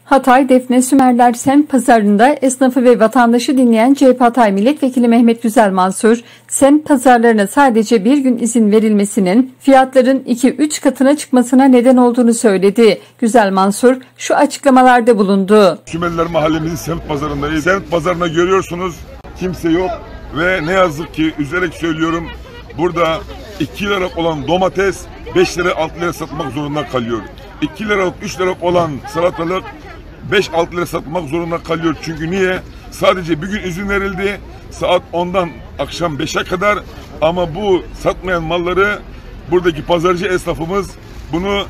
Hatay Defne Sümerler semt pazarında esnafı ve vatandaşı dinleyen CHP Hatay Milletvekili Mehmet Güzelmansur, semt pazarlarına sadece bir gün izin verilmesinin fiyatların 2-3 katına çıkmasına neden olduğunu söyledi. Güzelmansur şu açıklamalarda bulundu. Sümerler mahallemizin semt pazarındayız. Semt pazarına görüyorsunuz, kimse yok ve ne yazık ki üzülerek söylüyorum, burada 2 liralık olan domates 5 lira 6 lira satmak zorunda kalıyor. 2 liralık 3 liralık olan salatalık 5-6 lira satmak zorunda kalıyor. Çünkü niye? Sadece bir gün izin verildi. Saat 10'dan akşam 5'e kadar, ama bu satmayan malları buradaki pazarcı esnafımız bunu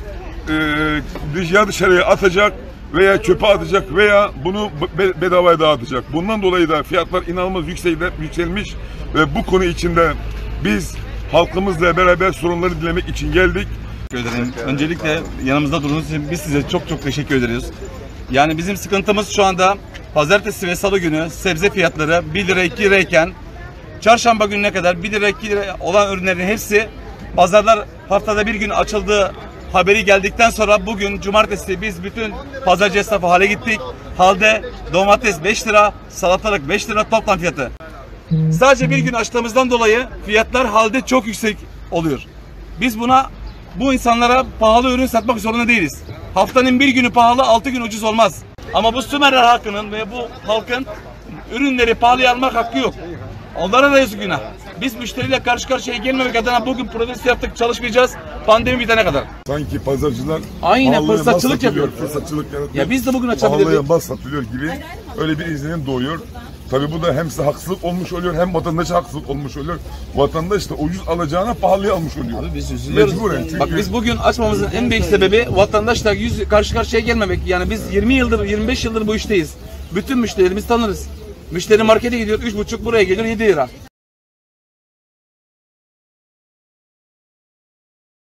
ya dışarıya atacak veya çöpe atacak veya bunu bedavaya dağıtacak. Bundan dolayı da fiyatlar inanılmaz yükselmiş ve bu konu içinde biz halkımızla beraber sorunları dinlemek için geldik. Öncelikle yanımızda durduğunuz için biz size çok teşekkür ederiz. Yani bizim sıkıntımız şu anda pazartesi ve salı günü sebze fiyatları 1 lira 2 lirayken çarşamba gününe kadar 1 lira 2 lira olan ürünlerin hepsi pazarlar haftada bir gün açıldığı haberi geldikten sonra bugün cumartesi biz bütün pazarcı esnafı hale gittik. Halde domates 5 lira, salatalık 5 lira toplam fiyatı. Sadece bir gün açtığımızdan dolayı fiyatlar halde çok yüksek oluyor. Biz bu insanlara pahalı ürün satmak zorunda değiliz. Haftanın bir günü pahalı, 6 gün ucuz olmaz. Ama bu Sümerler halkının ve bu halkın ürünleri pahalıya almak hakkı yok. Onlara da yazık günah. Biz müşteriyle karşı karşıya gelmemek adına bugün protest yaptık, çalışmayacağız pandemi bitene kadar. Sanki pazarcılar aynen fırsatçılık yapıyor. Fırsatçılık yaratıyor. Ya biz de bugün açabilirdik. Pahalıya mal satılıyor gibi öyle bir izlenim doğuyor. Tabii bu da hem size haksızlık olmuş oluyor hem vatandaşa haksızlık olmuş oluyor. Vatandaş da ucuz alacağına pahalıya almış oluyor. Abi biz üzülüyoruz. Çünkü... Bak biz bugün açmamızın en büyük sebebi vatandaşla karşı karşıya gelmemek. Yani biz 20 yıldır 25 yıldır bu işteyiz. Bütün müşterilerimizi tanırız. Müşteri markete gidiyor 3,5, buraya geliyor 7 lira.